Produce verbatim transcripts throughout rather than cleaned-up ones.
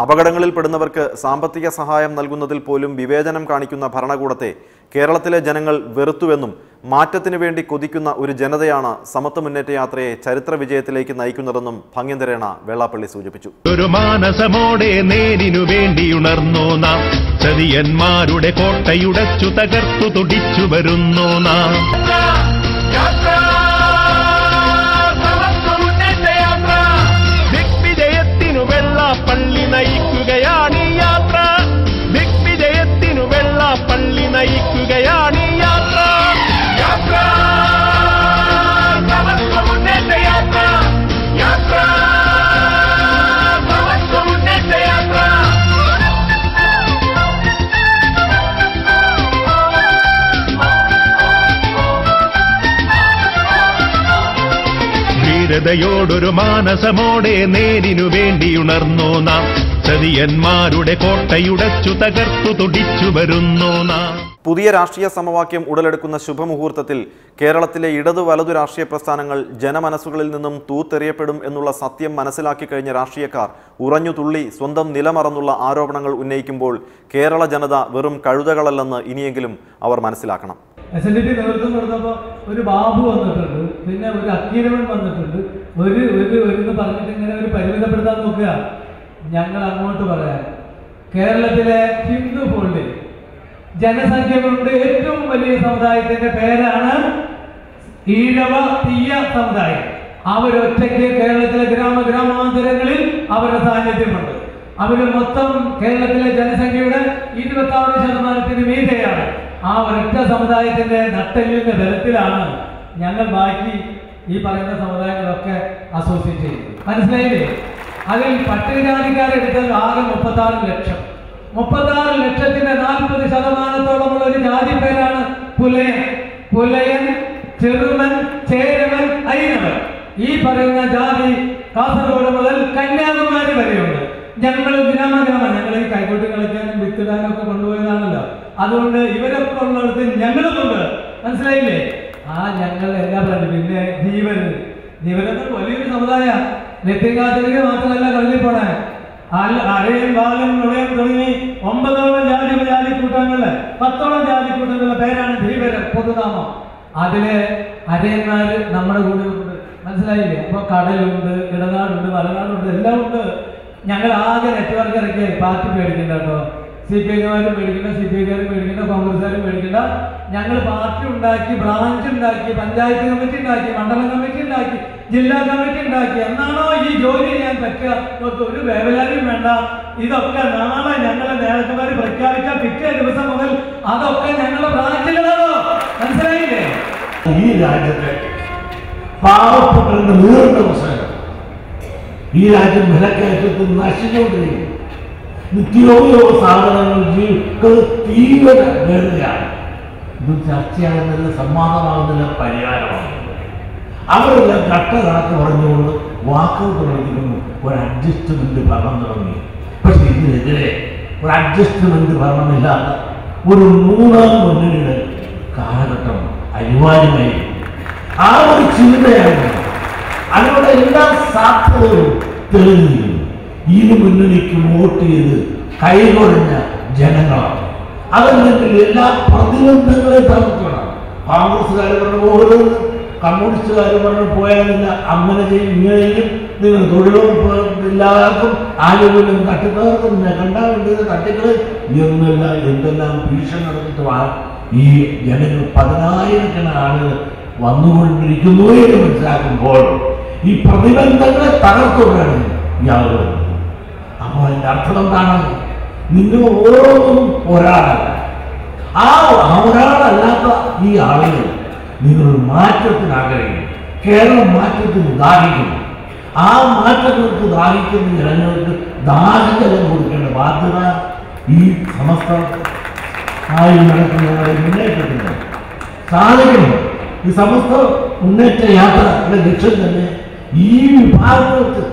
അപകടങ്ങളിൽപ്പെടുന്നവർക്ക് സാമ്പത്തിക സഹായം നൽകുന്നതിൽ പോലും വിവേചനം കാണിക്കുന്ന ഭരണകൂടത്തെ കേരളത്തിലെ ജനങ്ങൾ വെറുത്തുവെന്നും മാറ്റത്തിനു വേണ്ടി കൊതിക്കുന്ന ഒരു ജനതയാണ് സമത്വ മുന്നേറ്റ യാത്രയെ ചരിത്ര വിജയത്തിലേക്ക് നയിക്കുന്നതെന്നും ഭംഗ്യന്തരേണ വെള്ളാപ്പള്ളി സൂചിപ്പിച്ചു. ഒരു മാനസമോടെ നേരിനു വേണ്ടിയുണർന്നു നാം, ചതിയന്മാരുടെ കോട്ടയുടച്ചു തകർത്തു തുടിച്ചു വരുന്നു നാം. ദിഗ്വിജയത്തിനു വെള്ളാപ്പള്ളി നയിക്കുകയാണ് യാത്ര, ദിഗ്വിജയത്തിനു വെള്ളാപ്പള്ളി നയിക്കുകയാണ് യാത്ര. യാത്ര സമത്വ മുന്നേറ്റ യാത്ര, യാത്ര സമത്വ മുന്നേറ്റ യാത്ര. ധീരതയോടൊരു മാനസമോടെ നേരിനു വേണ്ടിയുണർന്നു നാം, ചതിയന്മാരുടെ കോട്ടയുടച്ചു തകർത്തു തുടിച്ചു വരുന്നു നാം. പുതിയ രാഷ്ട്രീയ സമവാക്യം ഉടലെടുക്കുന്ന ശുഭമുഹൂർത്തത്തിൽ കേരളത്തിലെ ഇടതു വലതു രാഷ്ട്രീയ പ്രസ്ഥാനങ്ങൾ ജനമനസ്സുകളിൽ നിന്നും തൂത്തെറിയപ്പെടും എന്നുള്ള സത്യം മനസ്സിലാക്കി കഴിഞ്ഞ രാഷ്ട്രീയക്കാർ ഉറഞ്ഞു തുള്ളി സ്വന്തം നിലമറന്നുള്ള ആരോപണങ്ങൾ ഉന്നയിക്കുമ്പോൾ കേരള ജനത വെറും കഴുതകളല്ലെന്ന് ഇനിയെങ്കിലും അവർ മനസ്സിലാക്കണം. എസ് എൻ ഡി പി നേതൃത്വം കൊടുത്തപ്പോൾ ഒരു ബാബു വന്നിട്ടുണ്ട്, പിന്നെ ഒരു അക്കീരവൻ വന്നിട്ടുണ്ട്, ഒരു ഒരു ഒരു പറഞ്ഞിട്ട് ഇങ്ങനെ ഒരു പരിമിതപ്പെടുത്താൻ നോക്കുക. ഞങ്ങൾ അങ്ങോട്ട് പറയാൻ കേരളത്തിലെ ഹിന്ദു ഫോൾഡിൽ ജനസംഖ്യ കൊണ്ട് ഏറ്റവും വലിയ സമുദായത്തിന്റെ പേരാണ് ഈഴവ തീയ സമുദായം. അവരൊറ്റയ്ക്ക് കേരളത്തിലെ ഗ്രാമ ഗ്രാമാന്തരങ്ങളിൽ അവരുടെ സാന്നിധ്യമുണ്ട്. അവര് മൊത്തം കേരളത്തിലെ ജനസംഖ്യയുടെ ഇരുപത്തി ആറ് ശതമാനത്തിന് മീതെയാണ്. ആ ഒരൊറ്റ സമുദായത്തിന്റെ നട്ടെല്ലിന്റെ ബലത്തിലാണ് ഞങ്ങൾ ബാക്കി ഈ പറയുന്ന സമുദായങ്ങളൊക്കെ അസോസിയേറ്റ് ചെയ്യുന്നത്. മനസ്സിലായില്ലേ? അതിൽ പട്ടികജാതിക്കാരെടുത്തത് ആകെ മുപ്പത്തി ആറ് ലക്ഷം. മുപ്പത്തി ആറ് ലക്ഷത്തിന്റെ നാൽപ്പത് ശതമാനത്തോളമുള്ള ഒരു ജാതി പേരാണ് പുലയൻ. പുലയൻ, ചെറുമൻ, ചേരവൻ, ഐനവൻ. ഈ പറയുന്ന ജാതി കാസർഗോഡ് മുതൽ കന്യാകുമാരി വരെയുണ്ട്. ഞങ്ങൾ ഗ്രാമ ഗ്രാമ ഞങ്ങൾ ഈ കൈകൊട്ടി കളിക്കാനും വിത്തിടാനും ഒക്കെ കൊണ്ടുപോയതാണല്ലോ. അതുകൊണ്ട് ഇവരൊക്കെ ഉള്ളിടത്ത് ഞങ്ങളുമുണ്ട്. മനസ്സിലായില്ലേ? ആ ഞങ്ങൾ എല്ലാ പറഞ്ഞു. പിന്നെ ജീവന് ജീവനൊക്കെ വലിയൊരു സമുദായ ലത്തിങ്കാത്തിലേക്ക് മാത്രമല്ല കള്ളിപ്പോണേ. അരയും ബാലും നുളയും തുടങ്ങി ഒമ്പതോളം ജാതി ജാതിക്കൂട്ടങ്ങളില് പത്തോളം ജാതിക്കൂട്ടങ്ങളുടെ പേരാണ് ധീവരൻ പൊതുനാമം. അതില് അരയന്മാര് നമ്മുടെ കൂടെ ഉണ്ട്. മനസ്സിലായില്ലേ? അപ്പൊ കടലുണ്ട്, ഇടനാടുണ്ട്, വലനാടുണ്ട്, എല്ലാം ഉണ്ട്. ഞങ്ങൾ ആകെ നെറ്റ്വർക്ക് ഇറക്കിയായി. പാർട്ടി പേടിക്കണ്ട കേട്ടോ. സി പി ഐക്കാരും പേടിക്കണ്ട, സി പി ഐക്കാരും പേടിക്കണ്ട, കോൺഗ്രസ്സുകാരും പേടിക്കണ്ട. ഞങ്ങൾ പാർട്ടി ഉണ്ടാക്കി, ബ്രാഞ്ച് ഉണ്ടാക്കി, പഞ്ചായത്ത് കമ്മിറ്റി ഉണ്ടാക്കി, മണ്ഡലം കമ്മിറ്റി ഉണ്ടാക്കി, ജില്ലാ കമ്മിറ്റി ഉണ്ടാക്കി. എന്നാണോ ഈ ജോലി ചെയ്യാൻ പറ്റുക? ഒരു വേവലാരിയും വേണ്ട. ഇതൊക്കെ നാളെ ഞങ്ങളെ നേതാക്കന്മാർ പ്രഖ്യാപിച്ച പിറ്റേ ദിവസം മുതൽ അതൊക്കെ ഞങ്ങളുടെ ബ്രാഞ്ചിലാണോ? മനസ്സിലായില്ലേ? ഈ രാജ്യത്തെ പാവപ്പെട്ടവരുടെ നീണ്ട പ്രശ്നങ്ങൾ ഈ രാജ്യം വിലക്കയറ്റത്തിൽ നശിച്ചുകൊണ്ടിരിക്കും. നിത്യോപയോഗ സാധനങ്ങൾ ജീവിതത്തിൽ തീവ്ര വേദനയാണ്. ഇത് ചർച്ചയാകുന്നില്ല, സംവാദമാകുന്നില്ല, പരിഹാരമാകുന്നില്ല. അവരെല്ലാം കട്ട കണക്ക് പറഞ്ഞുകൊണ്ട് വാക്കൗട്ട് നടത്തിക്കുന്നു. ഒരു അഡ്ജസ്റ്റ്മെന്റ് ഭരണം തുടങ്ങി. പക്ഷെ ഇതിനെതിരെ ഒരു അഡ്ജസ്റ്റ്മെന്റ് ഭരണമില്ലാത്ത ഒരു മൂന്നാം മുന്നണിയുടെ കാലഘട്ടം അനിവാര്യമായി. ആ ഒരു ചിന്തയാണ് അതിനുള്ള എല്ലാ സാധ്യതകളും തെളിഞ്ഞിരുന്നു. ഈ മുന്നണിക്ക് വോട്ട് ചെയ്ത് കൈകൊഴിഞ്ഞ ജനങ്ങളാണ്. അതല്ലെങ്കിൽ എല്ലാ പ്രതിബന്ധങ്ങളെ തകർക്കണം. കോൺഗ്രസ്സുകാർ പറഞ്ഞു പോകരുത്, കമ്മ്യൂണിസ്റ്റുകാർ പറഞ്ഞു പോയാലില്ല, അങ്ങനെ ചെയ്യും ഇങ്ങനെ ചെയ്യും, നിങ്ങൾ തൊഴിലുറപ്പ് എല്ലാവർക്കും ആരോഗ്യം തട്ടിത്തകർക്കും, കണ്ടാ വേണ്ടത് തട്ടിക്കള് എന്നല്ല എന്തെല്ലാം ഭീഷണി നടത്തിയിട്ട് ഈ ജനങ്ങൾ പതിനായിരക്കണക്കിന് ആളുകൾ വന്നുകൊണ്ടിരിക്കുന്നു എന്ന് മനസ്സിലാക്കുമ്പോൾ ഈ പ്രതിബന്ധങ്ങളെ തകർത്തുകൊണ്ടാണ് ഇയാളുകൾ. അപ്പോൾ അതിൻ്റെ അർത്ഥം എന്താണ്? നിങ്ങൾ ഓരോന്നും ഒരാളല്ല. ആ ഒരാളല്ലാത്ത ഈ ആളുകൾ നിങ്ങൾ മാറ്റത്തിന് ആഗ്രഹിക്കും. കേരളം മാറ്റത്തിന് ദാഹിക്കുന്നു. ആ മാറ്റങ്ങൾക്ക് ദാഹിക്കുന്ന ജനങ്ങൾക്ക് ദാഹജലം കൊടുക്കേണ്ട ബാധ്യത ഈ സമസ്ത ആയി നടക്കുന്ന മുന്നേറ്റത്തിന് സാധിക്കുന്നു. ഈ സമസ്ത മുന്നേറ്റ യാത്രയുടെ ലക്ഷ്യം തന്നെ ഈ വിഭാഗങ്ങൾക്ക്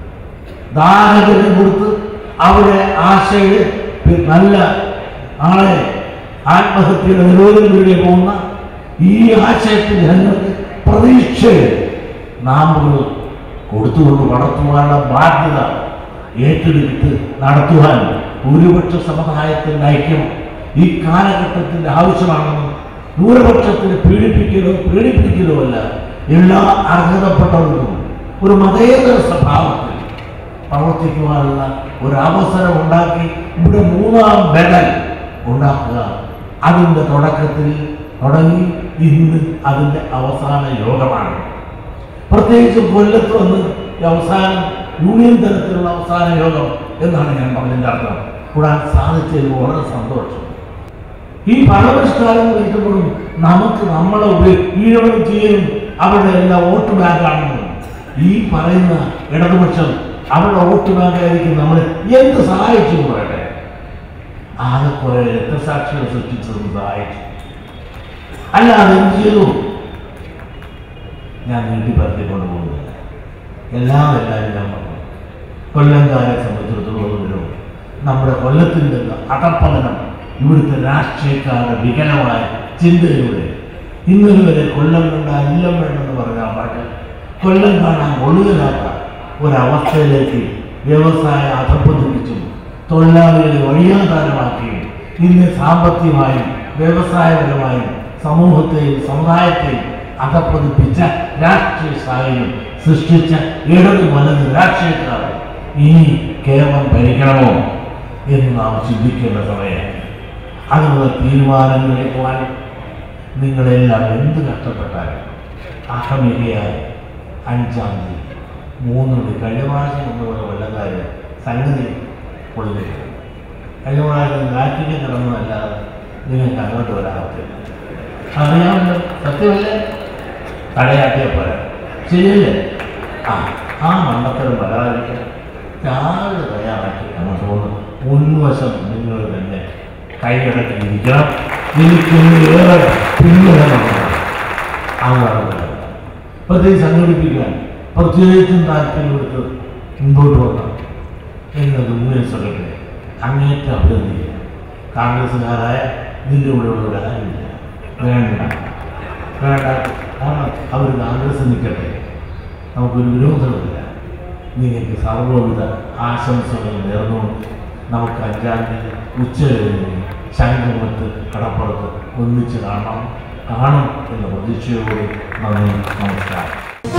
ദാഹജലം കൊടുത്ത് അവരുടെ ആശയുടെ നല്ല ആളെ ആത്മഹത്യയുടെ നിരോധനത്തിലൂടെ പോകുന്ന ഈ ആശയത്തിൽ ജനങ്ങൾക്ക് പ്രതീക്ഷ നാമ്പുകൾ കൊടുത്തുകൊണ്ട് വളർത്തുവാനുള്ള ബാധ്യത ഏറ്റെടുത്ത് നടത്തുവാൻ ഭൂരിപക്ഷ സമുദായത്തിൻ്റെ ഐക്യം ഈ കാലഘട്ടത്തിൻ്റെ ആവശ്യമാണെന്നും ന്യൂനപക്ഷത്തിന് പീഡിപ്പിക്കലോ പീഡിപ്പിക്കലോ അല്ല, എല്ലാ അർഹതപ്പെട്ടവർക്കും ഒരു മതേതര സ്വഭാവത്തിൽ പ്രവർത്തിക്കുവാനുള്ള ഒരു അവസരം ഉണ്ടാക്കി ഇവിടെ മൂന്നാം ബദൽ ഉണ്ടാക്കുക. അതിൻ്റെ തുടക്കത്തിൽ തുടങ്ങി ഇന്ന് അതിൻ്റെ അവസാന യോഗമാണ്. പ്രത്യേകിച്ച് കൊല്ലത്ത് വന്ന് അവസാനം യൂണിയൻ തലത്തിലുള്ള അവസാന യോഗം എന്നാണ് ഞാൻ പറഞ്ഞതിൻ്റെ അർത്ഥം കൂടാൻ സാധിച്ചതിൽ വളരെ സന്തോഷം. ഈ ഭരണപരിഷ്കാരം വരുമ്പോഴും നമുക്ക് നമ്മളെ ഈഴവനും ചെയ്യലും അവരുടെ എല്ലാ വോട്ട് ബാങ്കാണെന്നും ഈ പറയുന്ന ഇടതുപക്ഷം അവരുടെ വോട്ട് ബാങ്കായിരിക്കും നമ്മളെ എന്ത് സഹായിച്ചു പറയട്ടെ. ആകെ കുറെ രക്തസാക്ഷികൾ സൃഷ്ടിച്ചതും സഹായിച്ചു. അല്ലാതെ എന്ത് ചെയ്തു? ഞാൻ നീട്ടി പരത്തിക്കൊണ്ട് പോകുന്നില്ല. എല്ലാം എല്ലാവരും ഞാൻ പറഞ്ഞു. കൊല്ലംകാരെ സംബന്ധിച്ചിടത്തോളം നമ്മുടെ കൊല്ലത്തിൻ്റെ അടപ്പതനം ഇവിടുത്തെ രാഷ്ട്രീയക്കാരുടെ വികലമായ ചിന്തയിലൂടെ ഇന്നലെ വരെ കൊല്ലം കണ്ടാൽ ഇല്ലം വേണമെന്ന് പറഞ്ഞാൽ പാട്ട് കൊല്ലം കാണാൻ ഒഴുകലാത്ത ഒരവസ്ഥയിലേക്ക് വ്യവസായ അധപ്പതിപ്പിച്ചും തൊഴിലാളികളെ വഴിയാധാരമാക്കിയും ഇന്ന് സാമ്പത്തികമായും വ്യവസായപരമായും സമൂഹത്തെയും സമുദായത്തെയും അധപ്പതിപ്പിച്ച രാഷ്ട്രീയ സാഹചര്യം സൃഷ്ടിച്ച ഇടത് വലത് രാഷ്ട്രീയക്കാർ ഇനി കേരളം ഭരിക്കണമോ എന്ന് നാം ചിന്തിക്കേണ്ട സമയമാണ്. അതിനുള്ള തീരുമാനങ്ങൾ എടുക്കുവാൻ നിങ്ങളെല്ലാം എന്ത് കഷ്ടപ്പെട്ടാലും അഹമികയായി അഞ്ചാം തീയതി മൂന്നുണ്ട് കഴിഞ്ഞ പ്രാവശ്യം ഒന്നുപോലെ വല്ലകാര്യം സംഗതി പൊളിഞ്ഞിട്ട് കഴിഞ്ഞ പ്രാവശ്യം നാട്ടിലേക്ക് കിടന്നതല്ലാതെ നിങ്ങൾക്ക് അങ്ങോട്ട് വരാത്തില്ല. അറിയാമല്ലോ, സത്യമല്ലേ? തടയാട്ടിയ പോലെ ശരിയല്ലേ? ആ ആ മണ്ടത്തരം വരാതിരിക്കാൻ രാവിലെ തയ്യാറാക്കി അങ്ങോട്ട് പോകുന്നു. മുൻവശം നിങ്ങൾ തന്നെ കൈയടക്കിയിരിക്കണം. എനിക്കൊന്ന് ഏറെ പിന്തുണ അതാണ് പ്രത്യേകിച്ച് സംഘടിപ്പിക്കാൻ പ്രത്യേകിച്ചും താല്പര്യമെടുത്ത് മുമ്പോട്ട് വന്നാൽ എന്നത് യൂണിയൻ സെക്രട്ടറി അങ്ങേറ്റം അഭിനന്ദിക്കുക. കോൺഗ്രസ്സുകാരായ ഇതിൻ്റെ കൂടെയുള്ള കാര്യമില്ല, വേണ്ട വേണ്ട. കാരണം അവർ കോൺഗ്രസ് നിൽക്കട്ടെ, നമുക്കൊരു വിരോധമില്ല. നിങ്ങൾക്ക് സർവ്വവിധ ആശംസകൾ നേർന്നുകൊണ്ട് നമുക്ക് അഞ്ചാം തീയതി ഉച്ച കഴിഞ്ഞ് ശംഖുമുഖത്ത് കടപ്പുറത്ത് ഒന്നിച്ച് കാണാം കാണും എന്ന പ്രതീക്ഷയോട് നന്ദി, നമസ്കാരം.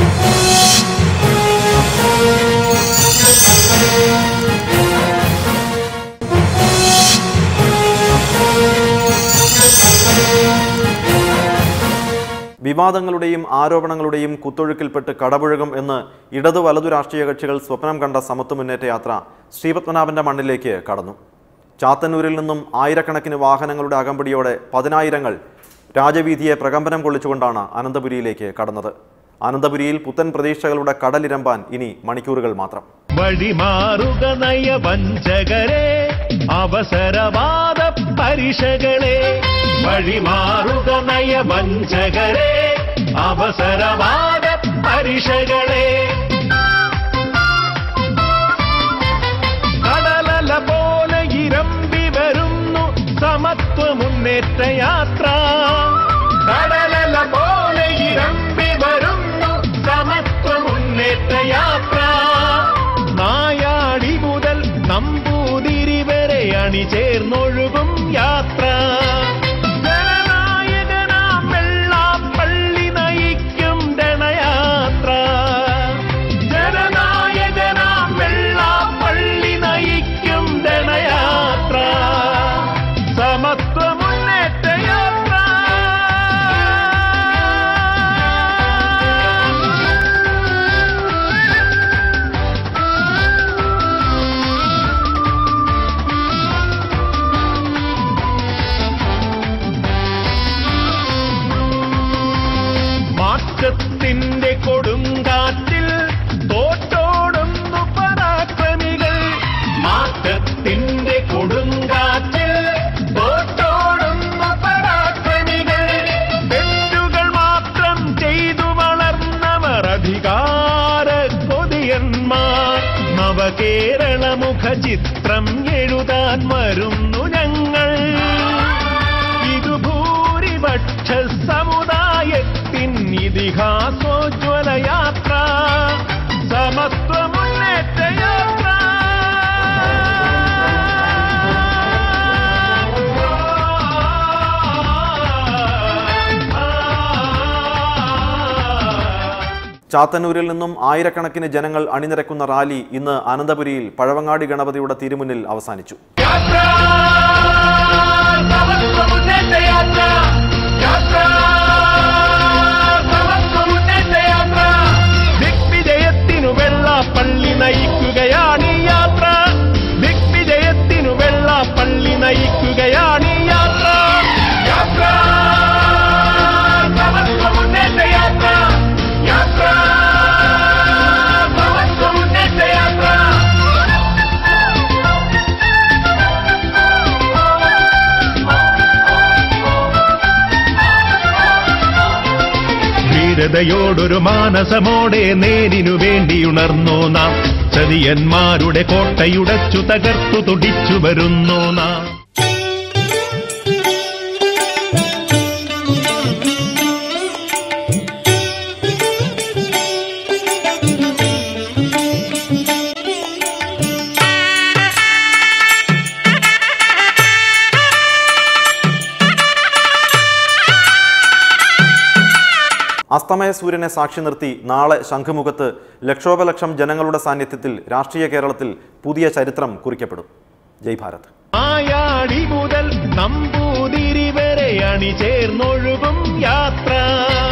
വിവാദങ്ങളുടെയും ആരോപണങ്ങളുടെയും കുത്തൊഴുക്കിൽപ്പെട്ട് കടപുഴകും എന്ന് ഇടതു വലതു രാഷ്ട്രീയ കക്ഷികൾ സ്വപ്നം കണ്ട സമത്വ മുന്നേറ്റ യാത്ര ശ്രീപത്മനാഭന്റെ മണ്ണിലേക്ക് കടന്നു. ചാത്തന്നൂരിൽ നിന്നും ആയിരക്കണക്കിന് വാഹനങ്ങളുടെ അകമ്പടിയോടെ പതിനായിരങ്ങൾ രാജവീതിയെ പ്രകമ്പനം കൊള്ളിച്ചുകൊണ്ടാണ് അനന്തപുരിയിലേക്ക് കടന്നത്. അനന്തപുരിയിൽ പുത്തൻ പ്രതീക്ഷകളുടെ കടലിരമ്പാൻ ഇനി മണിക്കൂറുകൾ മാത്രം. വഴിമാറുക നയവഞ്ചകരെ, അവസരവാദ പരിഷകളെ, വഴിമാറുക നയവഞ്ചകരെ, അവസരവാദ പരിഷകളെ, കടലല പോലെ ഇരമ്പി വരുന്നു സമത്വ മുന്നേറ്റ യാത്ര, കടലല പോലെ ഇരമ്പി വരുന്നു സമത്വ മുന്നേറ്റ യാത്ര, നായാടി മുതൽ നമ്പൂതിരി വരെ അണിചേർന്നൊഴുകും യാത്ര, ജനനായകനാം വെള്ളാപ്പള്ളി നയിക്കും രണയാത്ര, ജനനായകനാം വെള്ളാപ്പള്ളി നയിക്കും രണയാത്ര, സമത്വ മുന്നേറ്റ യാത്ര. മാറ്റത്തിന്റെ കൊടുങ്കാറ്റിൽ തോറ്റോടുന്നു പരാക്രമികൾ, മാറ്റത്തിന്റെ കൊടുങ്കാറ്റിൽ തോറ്റോടുന്നു പരാക്രമികൾ, തെറ്റുകൾ മാത്രം ചെയ്തു വളർന്നവർ അധികാര കൊതിയന്മാർ, നവകേരള മുഖചിത്രം എഴുതാൻ വരുന്നു ഞങ്ങൾ, ഇത് ഭൂരിപക്ഷ സമുദായത്തിൻ ഇതിഹാസോജ്വല യാത്ര, സമത്വ മുന്നേറ്റ യാത്ര. ചാത്തന്നൂരിൽ നിന്നും ആയിരക്കണക്കിന് ജനങ്ങൾ അണിനിരക്കുന്ന റാലി ഇന്ന് അനന്തപുരിയിൽ പഴവങ്ങാടി ഗണപതിയുടെ തിരുമുന്നിൽ അവസാനിച്ചു. ദിഗ്വിജയത്തിനു വെള്ളാപ്പള്ളി നയിക്കുകയാണ് യാത്ര. ദിഗ്വിജയത്തിനു വെള്ളാപ്പള്ളി നയിക്കുകയാണ് യാത്ര. യാത്ര മുന്നേറ്റ യാത്ര. യാത്ര മുന്നേറ്റ യാത്ര. ധീരതയോടൊരു മാനസമോടെ നേരിനു വേണ്ടിയുണർന്നു നാം. ചതിയന്മാരുടെ കോട്ടയുടച്ചു തകർത്തു തുടിച്ചു വരുന്നു നാം. അസ്തമയ സൂര്യനെ സാക്ഷി നിർത്തി നാളെ ശംഖുമുഖത്ത് ലക്ഷോപലക്ഷം ജനങ്ങളുടെ സാന്നിധ്യത്തിൽ രാഷ്ട്രീയ കേരളത്തിൽ പുതിയ ചരിത്രം കുറിക്കപ്പെടും. ജയ് ഭാരത്. ആയാടി മുതൽ നമ്പൂതിരി വരെ അണിചേർന്നൊഴുകും യാത്ര.